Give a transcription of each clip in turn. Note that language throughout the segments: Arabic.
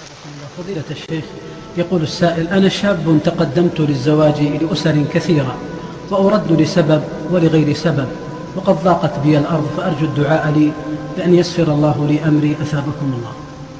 فضيلة الشيخ، يقول السائل: أنا شاب تقدمت للزواج لأسر كثيرة وأرد لسبب ولغير سبب، وقد ضاقت بي الأرض، فأرجو الدعاء لي بأن يسر الله لي أمري أثابكم الله.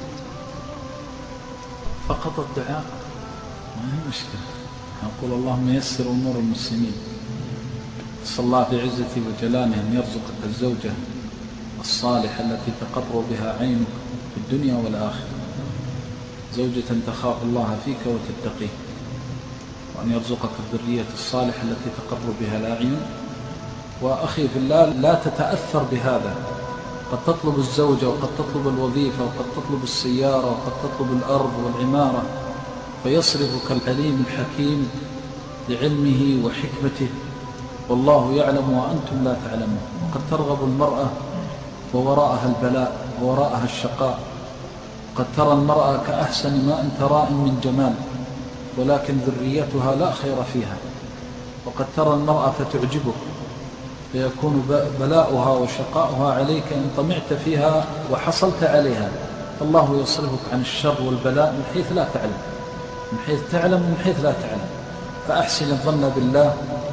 فقط الدعاء ما هي مشكلة. نقول اللهم يسر أمور المسلمين. صلى الله بعزته وجلاله أن يرزقك الزوجة الصالحة التي تقر بها عينك في الدنيا والآخرة، زوجة تخاف الله فيك وتتقيه، وأن يرزقك الذرية الصالحة التي تقر بها الأعين. وأخي في الله، لا تتأثر بهذا. قد تطلب الزوجة وقد تطلب الوظيفة وقد تطلب السيارة وقد تطلب الأرض والعمارة، فيصرفك العليم الحكيم لعلمه وحكمته، والله يعلم وأنتم لا تعلمون. وقد ترغب المرأة ووراءها البلاء ووراءها الشقاء. قد ترى المرأة كأحسن ما أنت راء من جمال، ولكن ذريتها لا خير فيها. وقد ترى المرأة فتعجبك، فيكون بلاؤها وشقاؤها عليك إن طمعت فيها وحصلت عليها. فالله يصرفك عن الشر والبلاء من حيث لا تعلم، من حيث تعلم ومن حيث لا تعلم. فأحسن الظن بالله.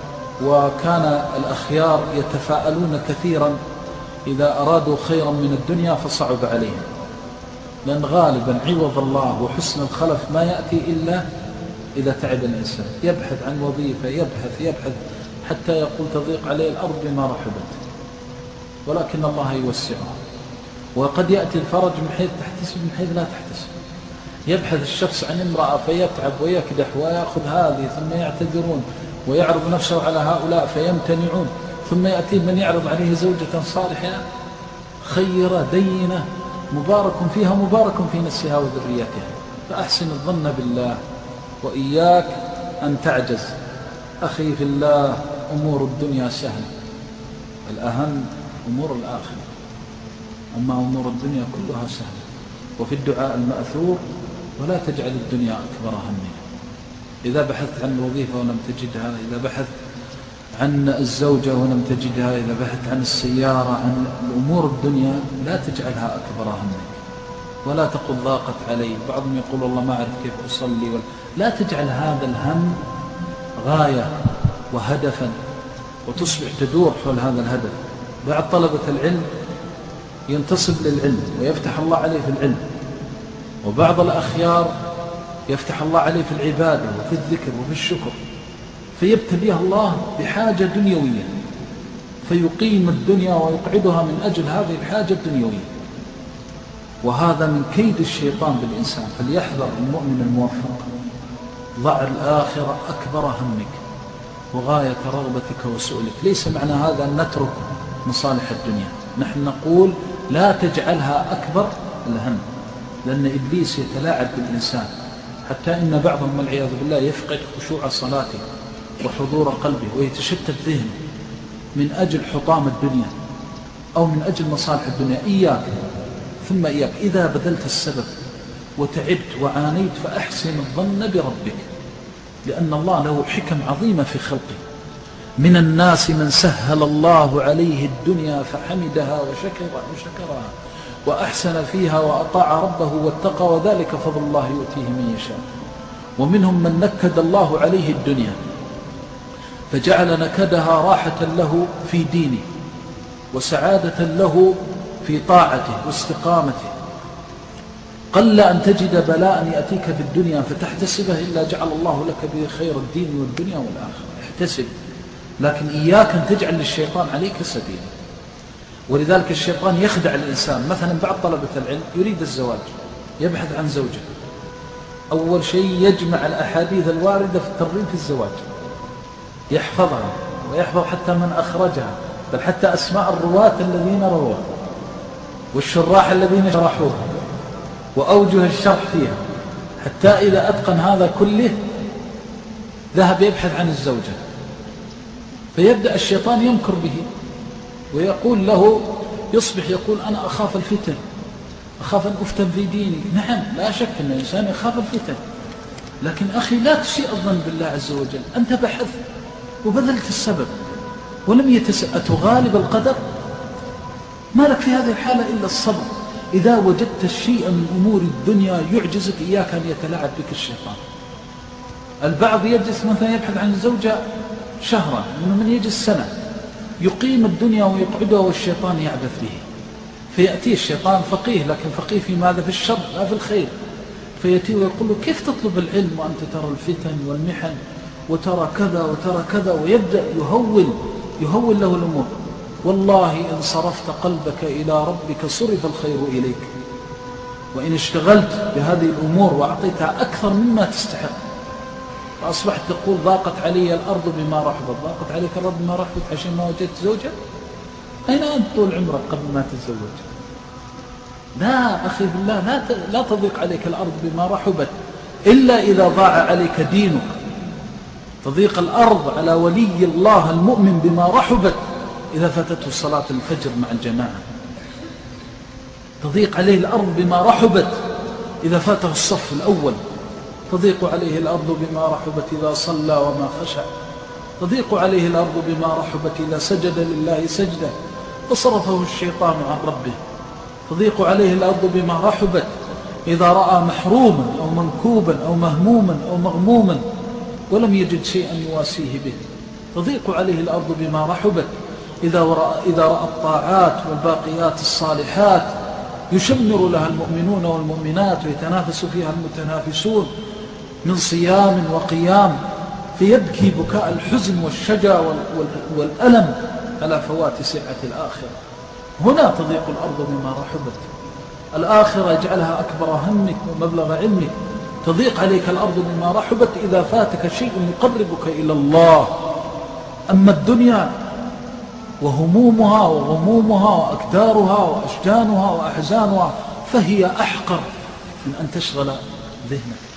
وكان الأخيار يتفاءلون كثيرا إذا أرادوا خيرا من الدنيا فصعب عليهم، لأن غالبا عوض الله وحسن الخلف ما يأتي إلا إذا تعب الإنسان. يبحث عن وظيفة، يبحث حتى يقول تضيق عليه الأرض بما رحبت، ولكن الله يوسعها. وقد يأتي الفرج من حيث تحتسب من حيث لا تحتسب. يبحث الشخص عن امرأة فيتعب ويكدح ويأخذ هذه، ثم يعتذرون ويعرض نفسه على هؤلاء فيمتنعون، ثم يأتي من يعرض عليه زوجة صالحة خيرة دينة مبارك فيها مبارك في نفسها وذريتها. فأحسن الظن بالله، وإياك أن تعجز. أخي في الله، أمور الدنيا سهلة، الأهم أمور الآخرة. أما أمور الدنيا كلها سهلة. وفي الدعاء المأثور: ولا تجعل الدنيا أكبر همنا. إذا بحثت عن الوظيفة ولم تجدها، إذا بحثت عن الزوجة ولم تجدها، إذا بحثت عن السيارة، عن الأمور الدنيا، لا تجعلها أكبر همك. ولا تقل ضاقت علي. بعضهم يقول والله ما أعرف كيف أصلي. لا تجعل هذا الهم غاية وهدفا وتصبح تدور حول هذا الهدف. بعض طلبة العلم ينتصب للعلم ويفتح الله عليه في العلم، وبعض الأخيار يفتح الله عليه في العبادة وفي الذكر وفي الشكر، فيبتليه الله بحاجة دنيوية فيقيم الدنيا ويقعدها من أجل هذه الحاجة الدنيوية. وهذا من كيد الشيطان بالإنسان. فليحذر المؤمن الموفق. ضع الآخرة أكبر همك وغاية رغبتك وسؤلك. ليس معنى هذا أن نترك مصالح الدنيا. نحن نقول لا تجعلها أكبر الهم، لأن إبليس يتلاعب بالإنسان، حتى إن بعضهم والعياذ بالله يفقد خشوع صلاته وحضور قلبه ويتشتت ذهنه من أجل حطام الدنيا أو من أجل مصالح الدنيا. إياك ثم إياك، إذا بذلت السبب وتعبت وعانيت فأحسن الظن بربك، لأن الله له حكم عظيمة في خلقه. من الناس من سهل الله عليه الدنيا فحمدها وشكرها وأحسن فيها وأطاع ربه واتقى، وذلك فضل الله يؤتيه من يشاء. ومنهم من نكد الله عليه الدنيا فجعل نكدها راحة له في دينه وسعادة له في طاعته واستقامته. قل أن تجد بلاء يأتيك في الدنيا فتحتسبه إلا جعل الله لك به خير الدين والدنيا والآخرة. احتسب، لكن إياك أن تجعل للشيطان عليك سبيلا. ولذلك الشيطان يخدع الإنسان. مثلا بعض طلبة العلم يريد الزواج، يبحث عن زوجة. أول شيء يجمع الأحاديث الواردة في الترغيب في الزواج، يحفظها ويحفظ حتى من أخرجها، بل حتى أسماء الرواة الذين روها والشراح الذين شرحوها وأوجه الشرح فيها، حتى إذا أتقن هذا كله ذهب يبحث عن الزوجة. فيبدأ الشيطان يمكر به ويقول له، يصبح يقول أنا أخاف الفتن، أخاف أن أفتن في ديني. نعم، لا شك أن الإنسان يخاف الفتن، لكن أخي لا تسيء الظن بالله عز وجل. أنت بحثت وبذلت السبب ولم أتغالب القدر؟ ما لك في هذه الحالة إلا الصبر. إذا وجدت الشيء من أمور الدنيا يعجزك إياك أن يتلاعب بك الشيطان. البعض يجلس مثلا يبحث عن الزوجة شهرا، من يجلس سنة، يقيم الدنيا ويقعدها والشيطان يعبث به، فيأتي الشيطان فقيه، لكن فقيه في ماذا؟ في الشر لا في الخير، فيأتي ويقول له كيف تطلب العلم وأنت ترى الفتن والمحن وترى كذا وترى كذا، ويبدأ يهول له الأمور. والله إن صرفت قلبك إلى ربك صرف الخير إليك، وإن اشتغلت بهذه الأمور وأعطيتها أكثر مما تستحق، فأصبحت تقول ضاقت علي الأرض بما رحبت، ضاقت عليك الأرض بما رحبت عشان ما وجدت زوجة؟ أين أنت طول عمرك قبل ما تتزوج؟ لا أخي بالله، لا تضيق عليك الأرض بما رحبت إلا إذا ضاع عليك دينك. تضيق الأرض على ولي الله المؤمن بما رحبت إذا فاتته صلاة الفجر مع الجماعة، تضيق عليه الأرض بما رحبت إذا فاته الصف الأول، تضيق عليه الأرض بما رحبت إذا صلى وما خشع، تضيق عليه الأرض بما رحبت إذا سجد لله سجدة فصرفه الشيطان عن ربه، تضيق عليه الأرض بما رحبت إذا رأى محروما أو منكوبا أو مهموما أو مغموما ولم يجد شيئا يواسيه به، تضيق عليه الأرض بما رحبت إذا رأى الطاعات والباقيات الصالحات يشمر لها المؤمنون والمؤمنات ويتنافس فيها المتنافسون من صيام وقيام، فيبكي بكاء الحزن والشجا والألم على فوات سعة الآخرة. هنا تضيق الأرض بما رحبت. الآخرة يجعلها أكبر همك ومبلغ علمك، تضيق عليك الأرض بما رحبت إذا فاتك شيء يقربك إلى الله. أما الدنيا وهمومها وغمومها وأكدارها وأشجانها وأحزانها فهي أحقر من أن تشغل ذهنك.